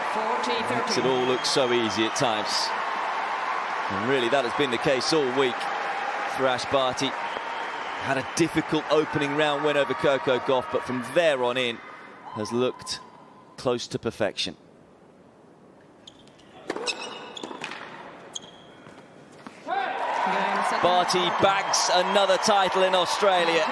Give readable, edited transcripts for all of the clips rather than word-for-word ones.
Makes it all look so easy at times. And really, that has been the case all week for Ash Barty. Had a difficult opening round win over Coco Gauff, but from there on in, has looked close to perfection. Barty bags another title in Australia.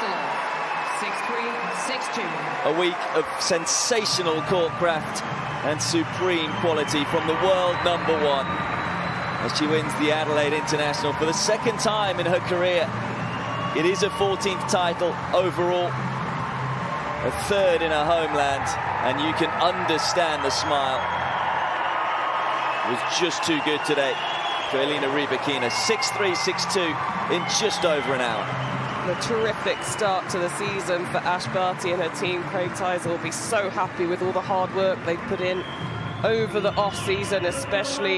6-3, 6-2. A week of sensational courtcraft and supreme quality from the world #1 as she wins the Adelaide International for the second time in her career. It is her 14th title overall, a third in her homeland, and you can understand the smile. It was just too good today for Elena Rybakina. 6-3, 6-2 in just over an hour. A terrific start to the season for Ash Barty and her team. Craig Tyser will be so happy with all the hard work they've put in over the off-season, especially.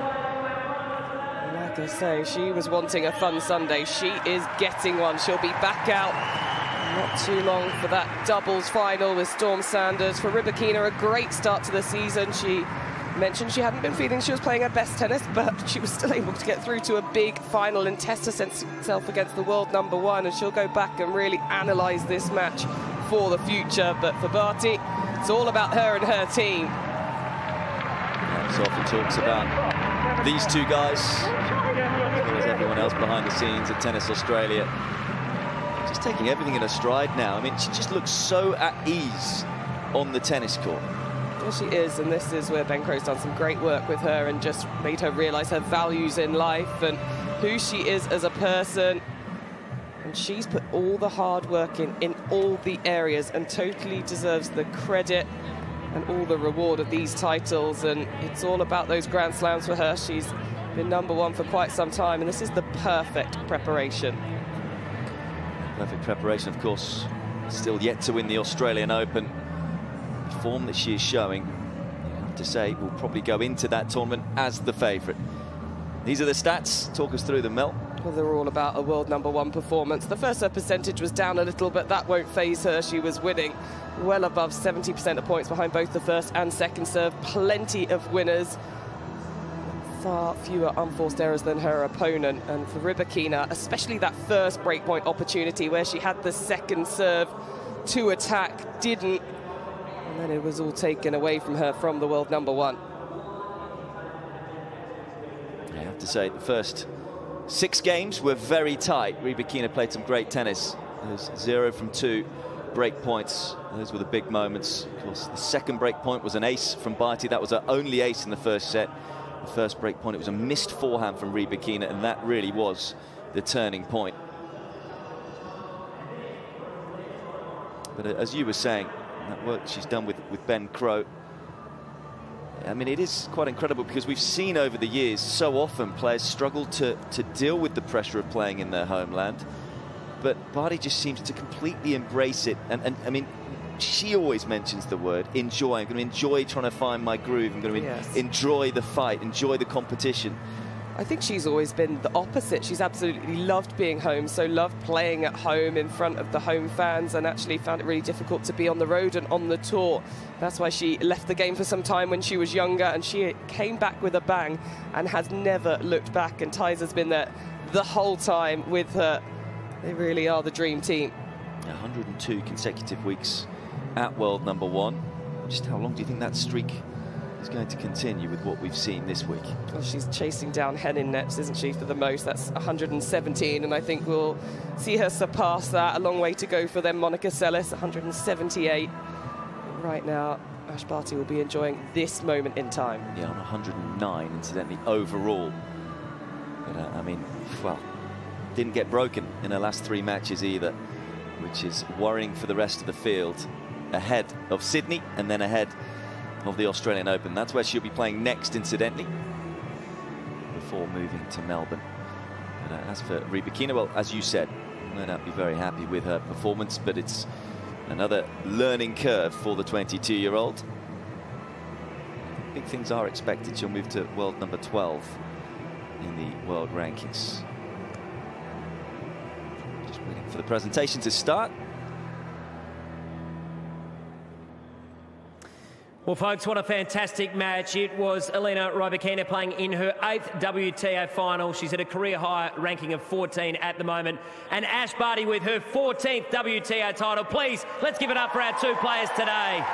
Like I say, she was wanting a fun Sunday. She is getting one. She'll be back out not too long for that doubles final with Storm Sanders. For Rybakina, a great start to the season. She mentioned she hadn't been feeling she was playing her best tennis, but she was still able to get through to a big final and test herself against the world #1, and she'll go back and really analyse this match for the future. But for Barty, it's all about her and her team. So often talks about these two guys, as well as everyone else behind the scenes at Tennis Australia. Just taking everything in her stride now. I mean, she just looks so at ease on the tennis court. Well, she is, and this is where Ben Crow's done some great work with her and just made her realise her values in life and who she is as a person. And she's put all the hard work in all the areas and totally deserves the credit and all the reward of these titles. And it's all about those Grand Slams for her. She's been #1 for quite some time, and this is the perfect preparation. Perfect preparation, of course. Still yet to win the Australian Open. The form that she is showing, you have to say, will probably go into that tournament as the favourite. These are the stats. Talk us through them, Mel. Well, they're all about a world #1 performance. The first serve percentage was down a little, but that won't faze her. She was winning well above 70% of points behind both the first and second serve. Plenty of winners. Far fewer unforced errors than her opponent. And for Rybakina, especially that first breakpoint opportunity where she had the second serve to attack, didn't. And then it was all taken away from her from the world #1. I have to say, the first 6 games were very tight. Rybakina played some great tennis. There's 0 from 2 break points. Those were the big moments. Of course, the second break point was an ace from Barty. That was her only ace in the first set. The first break point, it was a missed forehand from Rybakina, and that really was the turning point. But as you were saying, that work she's done with Ben Crow, I mean, it is quite incredible because we've seen over the years so often players struggle to deal with the pressure of playing in their homeland. But Barty just seems to completely embrace it. And I mean, she always mentions the word enjoy. I'm going to enjoy trying to find my groove. I'm going to enjoy the fight, enjoy the competition. I think she's always been the opposite. She's absolutely loved being home, so loved playing at home in front of the home fans, and actually found it really difficult to be on the road and on the tour. That's why she left the game for some time when she was younger, and she came back with a bang and has never looked back. And Tyser's been there the whole time with her. They really are the dream team. 102 consecutive weeks at world #1. Just how long do you think that streak is going to continue with what we've seen this week? Well, she's chasing down Henin nets, isn't she, for the most? That's 117, and I think we'll see her surpass that. A long way to go for them. Monica Seles, 178. Right now, Ash Barty will be enjoying this moment in time. Yeah, on 109, incidentally, overall. But, I mean, well, didn't get broken in her last 3 matches either, which is worrying for the rest of the field. Ahead of Sydney and then ahead of the Australian Open. That's where she'll be playing next, incidentally, before moving to Melbourne. But as for Rybakina, well, as you said, no doubt be very happy with her performance, but it's another learning curve for the 22-year-old. Big things are expected. She'll move to world #12 in the world rankings. Just waiting for the presentation to start. Well, folks, what a fantastic match. It was Elena Rybakina playing in her 8th WTA final. She's at a career-high ranking of 14 at the moment. And Ash Barty with her 14th WTA title. Please, let's give it up for our two players today.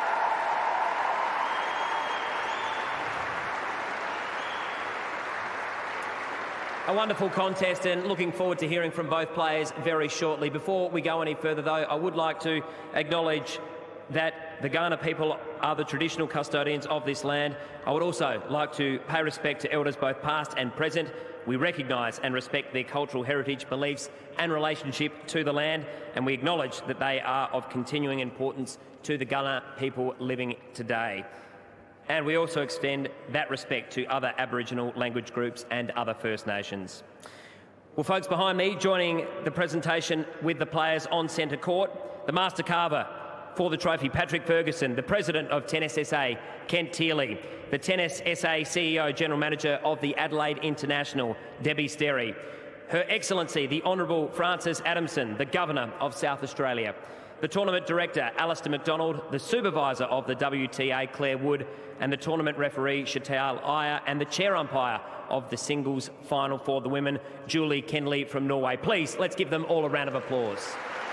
A wonderful contest, and looking forward to hearing from both players very shortly. Before we go any further, though, I would like to acknowledge that the Kaurna people are the traditional custodians of this land. I would also like to pay respect to elders both past and present. We recognise and respect their cultural heritage, beliefs and relationship to the land, and we acknowledge that they are of continuing importance to the Kaurna people living today. And we also extend that respect to other Aboriginal language groups and other First Nations. Well, folks, behind me, joining the presentation with the players on centre court, the master carver for the trophy, Patrick Ferguson, the president of Tennis SA, Kent Tearley, the Tennis SA CEO, General Manager of the Adelaide International, Debbie Sterry, Her Excellency, the Honourable Frances Adamson, the Governor of South Australia, the Tournament Director, Alistair McDonald, the Supervisor of the WTA, Claire Wood, and the Tournament Referee, Chantal Iyer, and the Chair Umpire of the Singles Final for the Women, Julie Kendley from Norway. Please, let's give them all a round of applause.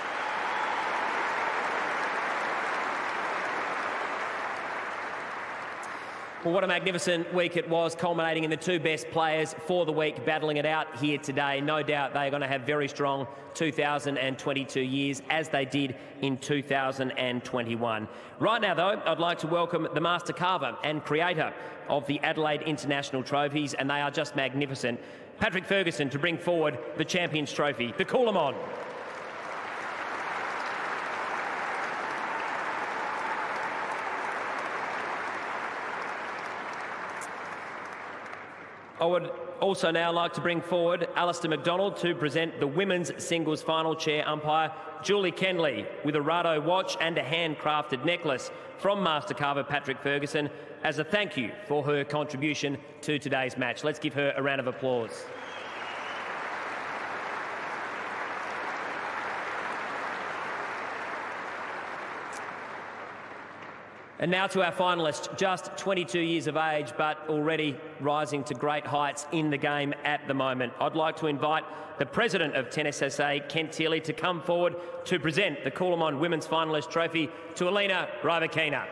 Well, what a magnificent week it was, culminating in the two best players for the week battling it out here today. No doubt they are going to have very strong 2022 years, as they did in 2021. Right now, though, I'd like to welcome the master carver and creator of the Adelaide International trophies, and they are just magnificent, Patrick Ferguson, to bring forward the Champions Trophy. To call him on. I would also now like to bring forward Alistair McDonald to present the women's singles final, chair umpire Julie Kendley, with a Rado watch and a handcrafted necklace from master carver Patrick Ferguson as a thank you for her contribution to today's match. Let's give her a round of applause. And now to our finalist, just 22 years of age, but already rising to great heights in the game at the moment. I'd like to invite the President of Tennis SA, Kent Tearley, to come forward to present the Coolamon Women's Finalist Trophy to Elena Rybakina.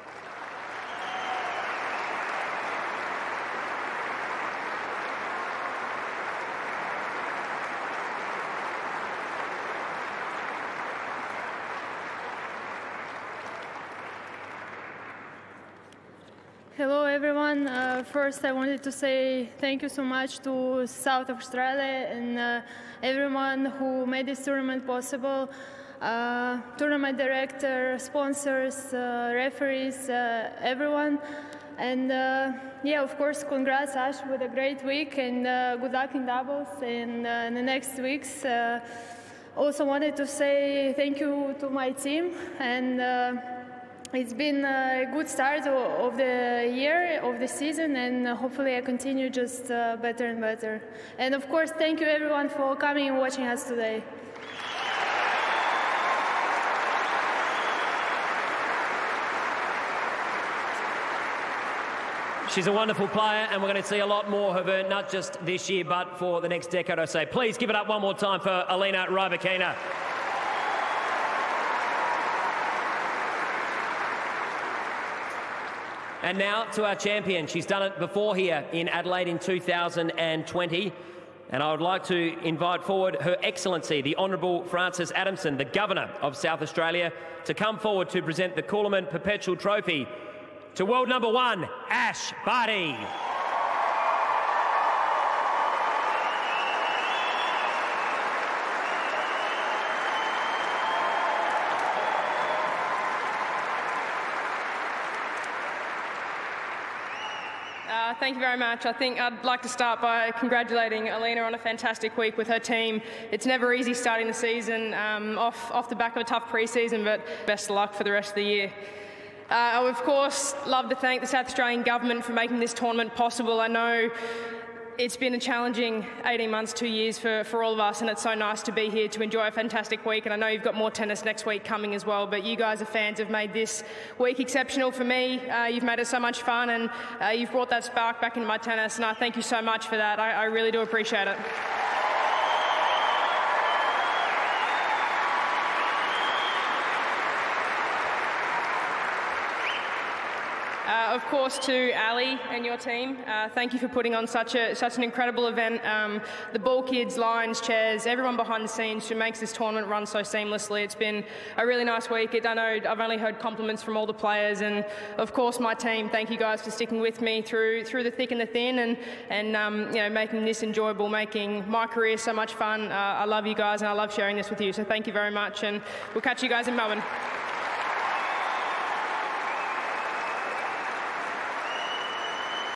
Hello everyone. First I wanted to say thank you so much to South Australia and everyone who made this tournament possible. Tournament director, sponsors, referees, everyone. And yeah, of course, congrats Ash with a great week, and good luck in doubles in the next weeks. Also wanted to say thank you to my team, and it's been a good start of the year, of the season, and hopefully I continue just better and better. And of course, thank you everyone for coming and watching us today. She's a wonderful player, and we're going to see a lot more of her, not just this year, but for the next decade or so. Please give it up one more time for Elena Rybakina. And now to our champion. She's done it before here in Adelaide in 2020. And I would like to invite forward Her Excellency, the Honourable Frances Adamson, the Governor of South Australia, to come forward to present the Coolamon Perpetual Trophy to world number 1, Ash Barty. Thank you very much. I think I'd like to start by congratulating Elena on a fantastic week with her team. It's never easy starting the season off the back of a tough pre-season, but best of luck for the rest of the year. I would, of course, love to thank the South Australian Government for making this tournament possible. I know It's been a challenging 18 months, 2 years for all of us, and it's so nice to be here to enjoy a fantastic week. And I know you've got more tennis next week coming as well, but you guys, as fans, have made this week exceptional for me. You've made it so much fun, and you've brought that spark back into my tennis, and I thank you so much for that. I really do appreciate it. Of course, to Ali and your team, thank you for putting on such an incredible event. The ball kids, lines, chairs, everyone behind the scenes who makes this tournament run so seamlessly. It's been a really nice week. I know I've only heard compliments from all the players, and of course my team. Thank you guys for sticking with me through the thick and the thin, and you know, making this enjoyable, making my career so much fun. I love you guys, and I love sharing this with you. So thank you very much, and we'll catch you guys in Melbourne.